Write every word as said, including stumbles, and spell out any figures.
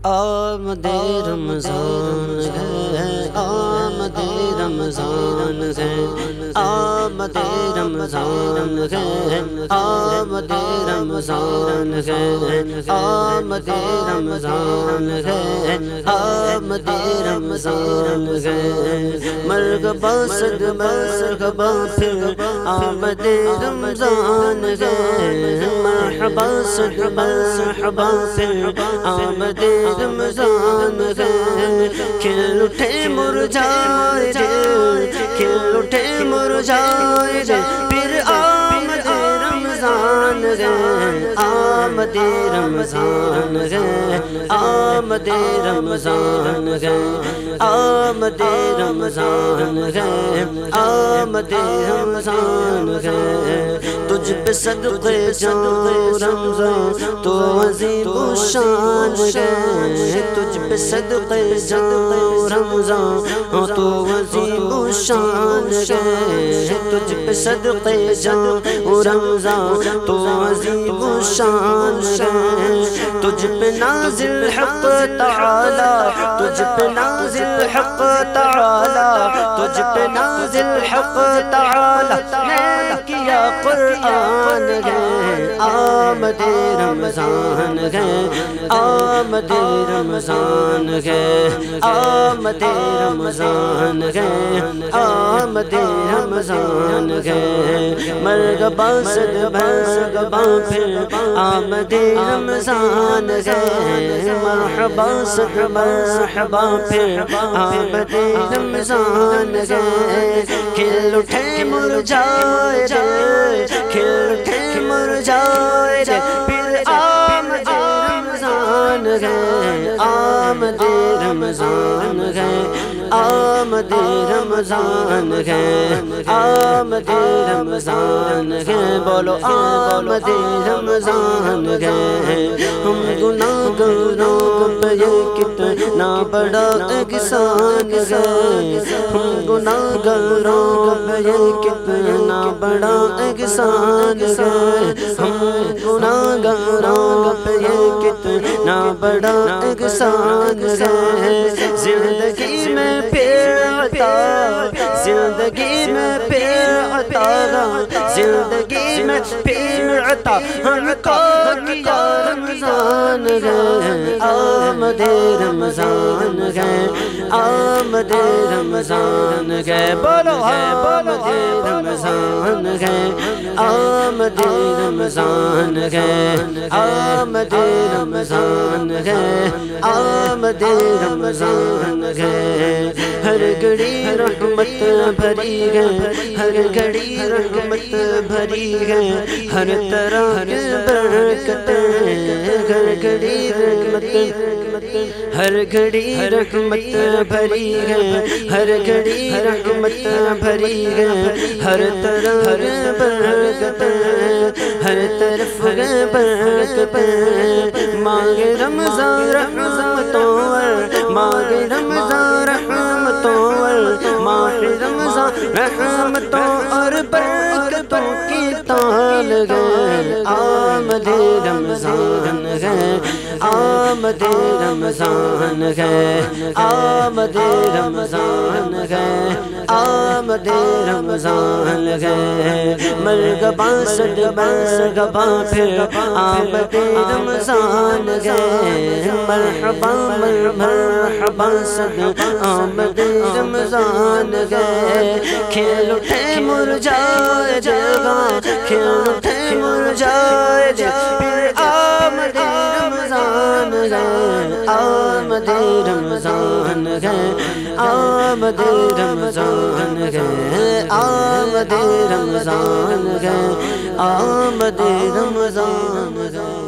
آمد رمضان ہے، آمد رمضان ہے، آمد رمضان ہے، آمد رمضان ہے، آمد رمضان ہے، آمد رمضان ہے، مرحبا صد مرحبا پھر آمد رمضان ہے، مرحبا صد مرحبا پھر آمد رمضان ہے، کھل اٹھے مرجھائے دل، کھل اٹھے مرجھائے دل، پھر آمد رمضان ہے، آمد رمضان ہے، آمد رمضان ہے، آمد رمضان ہے، آمد رمضان ہے، تجھ پہ صدقے جاؤں رمضان تو عظیم الشان ہے، تجھ پہ صدقے جاؤں رمضان تو عظیم الشان ہے، تجھ پہ صدقے جاؤں رمضان تو عظیم الشان ہے، تجھ پہ نازل حق تعالی، تجھ پہ نازل حق تعالی، تجھ پہ نازل حق تعالی نے کیا قرآن ہے، آمد رمضان ہے، آمد رمضان ہے، آمد رمضان ہے، آمد رمضان ہے، مرحبا صد مرحبا پھر آمد رمضان ہے، مرحبا صد مرحبا پھر آمد رمضان ہے، کھل اٹھے مرجھائے دل، کھل اٹھے مرجھائے دل، پھر آمد رمضان ہے، آمد رمضان ہے، آمد رمضان ہے، آمد رمضان ہے، بولو آمد رمضان ہے، ہم گناہ گاروں پہ یہ کتنا بڑا احسان ہے، ہم گناہ گاروں پہ یہ کتنا بڑا احسان ہے، ہم گناہ گاروں پہ یہ کتنا بڑا احسان ہے، زندگی میں پھر عطا، زندگی میں پھر عطا، زندگی میں پھر عطا ہم کو کیا رمضان ہے، آمد رمضان ہے، آمد رمضان ہے، بولو آمد رمضان ہے، آمد رمضان ہے، آمد رمضان ہے، آمد رمضان ہے، ہر گھڑی رحمت بھری ہے، ہر گھڑی رحمت بھری ہے، ہر طرح کی برکتیں، ہر گھڑی رحمت، ہر گھڑی رحمت بھری ہے، ہر گھڑی رحمت بھری ہے، ہر طرح برکتیں، ہر طرف برکتیں، مانگ رمضان رحمتوں ور، مانگ رمضان رحمتوں ور، مانگ رمضان رحمتوں اور برکتوں کی تال ہے، آمد رمضان ہے، آمد رمضان ہے، آمد رمضان ہے، آمد رمضان ہے، مرحبا صد مرحبا پھر آمد رمضان ہے، مرحبا مرحبا صد آمد رمضان ہے، کھل اٹھے مرجھائے دل، کھل اٹھے مرجھائے دل، پھر آمد رمضان ہے، آمد رمضان ہے، آمد رمضان ہے، آمد رمضان ہے، آمد رمضان ہے۔